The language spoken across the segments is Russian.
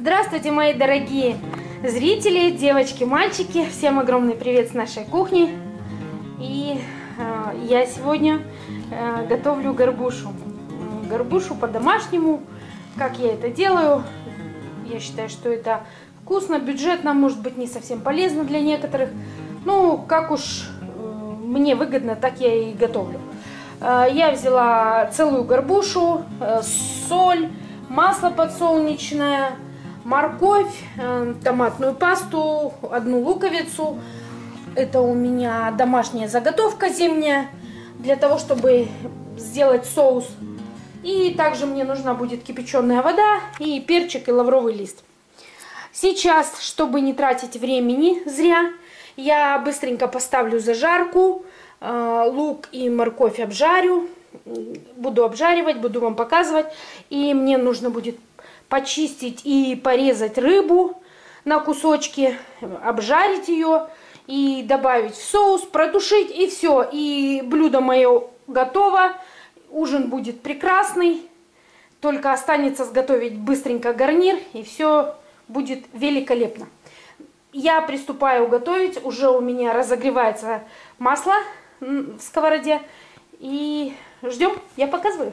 Здравствуйте, мои дорогие зрители, девочки, мальчики. Всем огромный привет с нашей кухни. И я сегодня готовлю горбушу. Горбушу по-домашнему. Как я это делаю? Я считаю, что это вкусно, бюджетно, может быть, не совсем полезно для некоторых. Ну, как уж мне выгодно, так я и готовлю. Я взяла целую горбушу, соль, масло подсолнечное, морковь, томатную пасту, одну луковицу. Это у меня домашняя заготовка зимняя, для того, чтобы сделать соус. И также мне нужна будет кипяченая вода и перчик и лавровый лист. Сейчас, чтобы не тратить времени зря, я быстренько поставлю зажарку, лук и морковь обжарю. Буду обжаривать, буду вам показывать. И мне нужно будет почистить и порезать рыбу на кусочки, обжарить ее и добавить в соус, протушить, и все. И блюдо мое готово. Ужин будет прекрасный. Только останется сготовить быстренько гарнир, и все будет великолепно. Я приступаю готовить. Уже у меня разогревается масло в сковороде. И ждем, я показываю.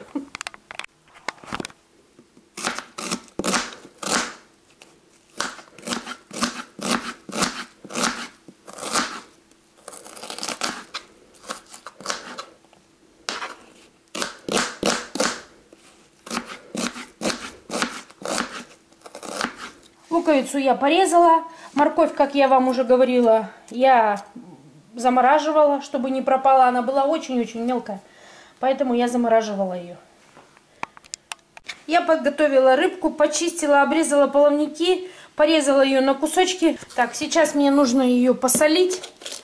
Луковицу я порезала. Морковь, как я вам уже говорила, я замораживала, чтобы не пропала. Она была очень-очень мелкая, поэтому я замораживала ее. Я подготовила рыбку, почистила, обрезала половники, порезала ее на кусочки. Так, сейчас мне нужно ее посолить,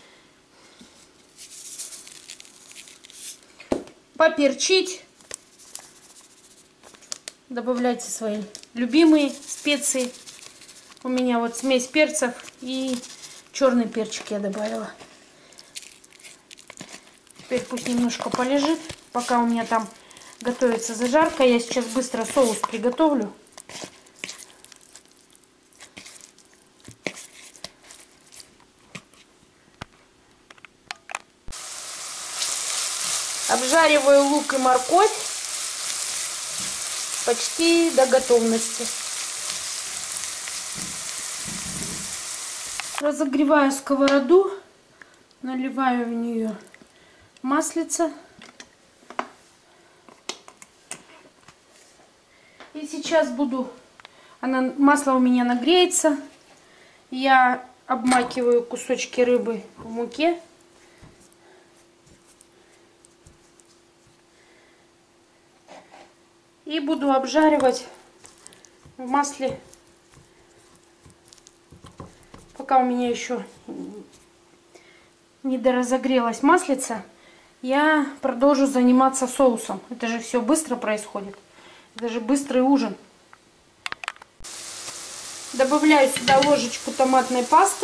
поперчить. Добавляйте свои любимые специи. У меня вот смесь перцев и черный перчик я добавила. Теперь пусть немножко полежит, пока у меня там готовится зажарка. Я сейчас быстро соус приготовлю. Обжариваю лук и морковь почти до готовности. Разогреваю сковороду, наливаю в нее маслица. И сейчас масло у меня нагреется. Я обмакиваю кусочки рыбы в муке. И буду обжаривать в масле. Пока у меня еще не доразогрелась маслица, я продолжу заниматься соусом. Это же все быстро происходит. Это же быстрый ужин. Добавляю сюда ложечку томатной пасты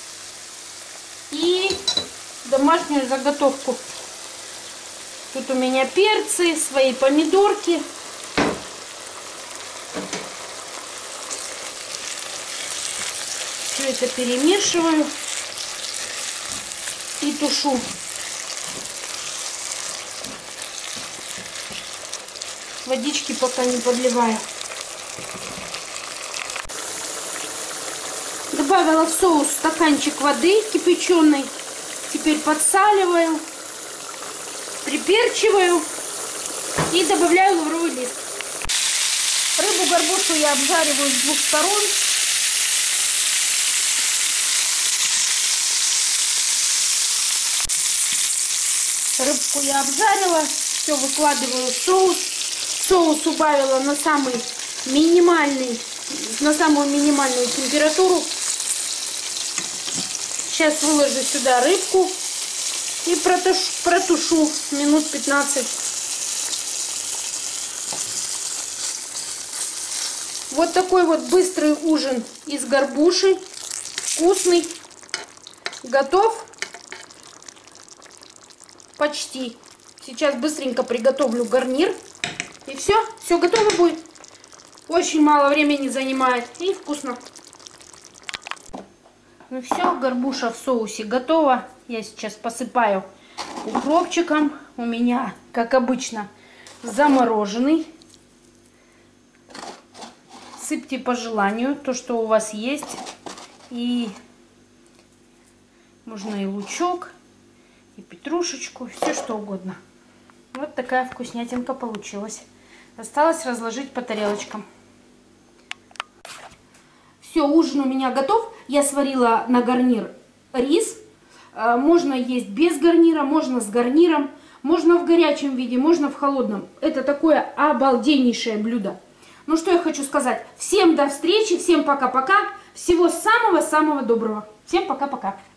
и домашнюю заготовку. Тут у меня перцы, свои помидорки. Все это перемешиваю и тушу. Водички пока не подливаю. Добавила в соус стаканчик воды кипяченой. Теперь подсаливаю, приперчиваю и добавляю лавровый лист. Рыбу горбушу я обжариваю с двух сторон. Рыбку я обжарила, все выкладываю в соус. Соус убавила на самую минимальную температуру. Сейчас выложу сюда рыбку и протушу минут 15. Вот такой вот быстрый ужин из горбуши. Вкусный. Готов. Почти. Сейчас быстренько приготовлю гарнир. И все готово будет. Очень мало времени занимает и вкусно. Ну все, горбуша в соусе готова. Я сейчас посыпаю укропчиком. У меня, как обычно, замороженный. Сыпьте по желанию то, что у вас есть. И можно и лучок, и петрушечку, все что угодно. Вот такая вкуснятинка получилась. Осталось разложить по тарелочкам. Все, ужин у меня готов. Я сварила на гарнир рис. Можно есть без гарнира, можно с гарниром. Можно в горячем виде, можно в холодном. Это такое обалденнейшее блюдо. Ну что я хочу сказать. Всем до встречи, всем пока-пока. Всего самого-самого доброго. Всем пока-пока.